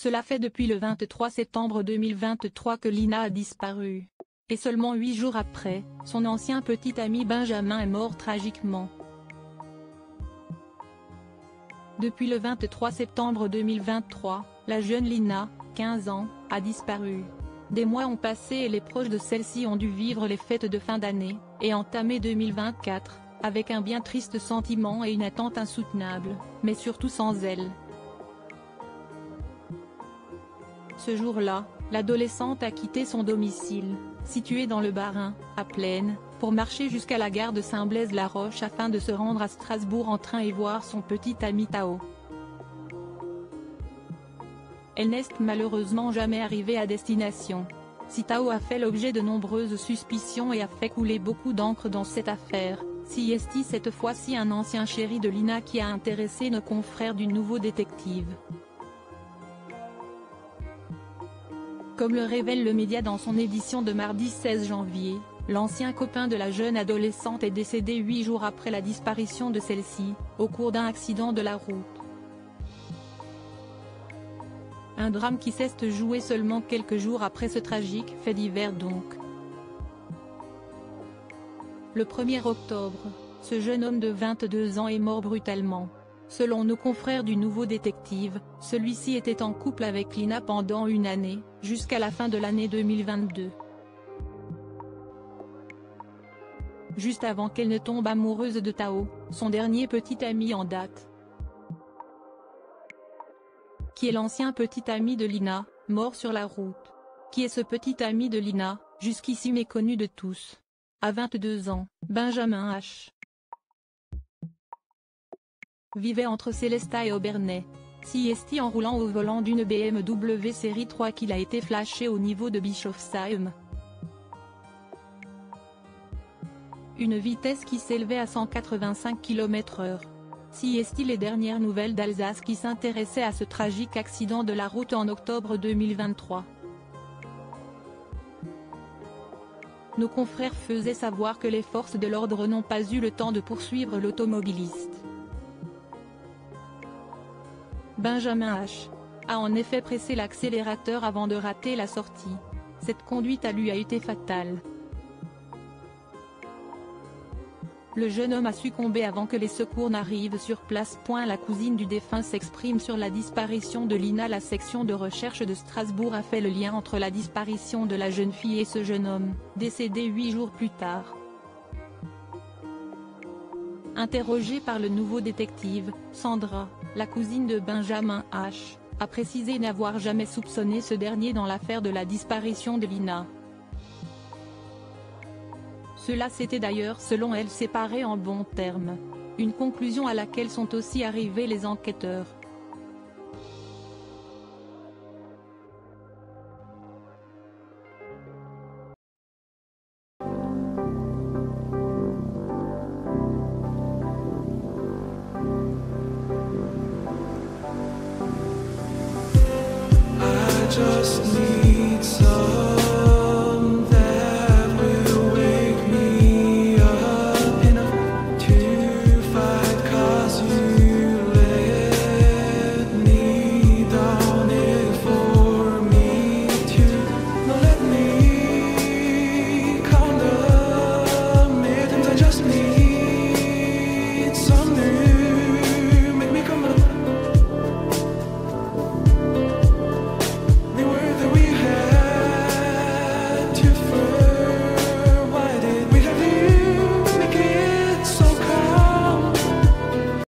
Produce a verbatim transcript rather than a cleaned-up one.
Cela fait depuis le vingt-trois septembre deux mille vingt-trois que Lina a disparu. Et seulement huit jours après, son ancien petit ami Benjamin est mort tragiquement. Depuis le vingt-trois septembre deux mille vingt-trois, la jeune Lina, quinze ans, a disparu. Des mois ont passé et les proches de celle-ci ont dû vivre les fêtes de fin d'année, et entamer deux mille vingt-quatre, avec un bien triste sentiment et une attente insoutenable, mais surtout sans elle. Ce jour-là, l'adolescente a quitté son domicile, situé dans le Bas-Rhin, à Plaine, pour marcher jusqu'à la gare de Saint-Blaise-la-Roche afin de se rendre à Strasbourg en train et voir son petit ami Tao. Elle n'est malheureusement jamais arrivée à destination. Si Tao a fait l'objet de nombreuses suspicions et a fait couler beaucoup d'encre dans cette affaire, si est-il cette fois-ci un ancien chéri de Lina qui a intéressé nos confrères du Nouveau Détective. Comme le révèle le média dans son édition de mardi seize janvier, l'ancien copain de la jeune adolescente est décédé huit jours après la disparition de celle-ci, au cours d'un accident de la route. Un drame qui s'est joué seulement quelques jours après ce tragique fait divers donc. Le premier octobre, ce jeune homme de vingt-deux ans est mort brutalement. Selon nos confrères du Nouveau Détective, celui-ci était en couple avec Lina pendant une année, jusqu'à la fin de l'année deux mille vingt-deux. Juste avant qu'elle ne tombe amoureuse de Tao, son dernier petit ami en date. Qui est l'ancien petit ami de Lina, mort sur la route. Qui est ce petit ami de Lina, jusqu'ici méconnu de tous. À vingt-deux ans, Benjamin H. vivait entre Célestat et Obernai. Si est en roulant au volant d'une B M W série trois qu'il a été flashé au niveau de Bischofsheim. Une vitesse qui s'élevait à cent quatre-vingt-cinq kilomètres heure. Si est les dernières nouvelles d'Alsace qui s'intéressaient à ce tragique accident de la route en octobre deux mille vingt-trois. Nos confrères faisaient savoir que les forces de l'ordre n'ont pas eu le temps de poursuivre l'automobiliste. Benjamin H. a en effet pressé l'accélérateur avant de rater la sortie. Cette conduite à lui a été fatale. Le jeune homme a succombé avant que les secours n'arrivent sur place. La cousine du défunt s'exprime sur la disparition de Lina. La section de recherche de Strasbourg a fait le lien entre la disparition de la jeune fille et ce jeune homme, décédé huit jours plus tard. Interrogée par le Nouveau Détective, Sandra, la cousine de Benjamin H., a précisé n'avoir jamais soupçonné ce dernier dans l'affaire de la disparition de Lina. Cela s'était d'ailleurs selon elle séparé en bons termes. Une conclusion à laquelle sont aussi arrivés les enquêteurs. Just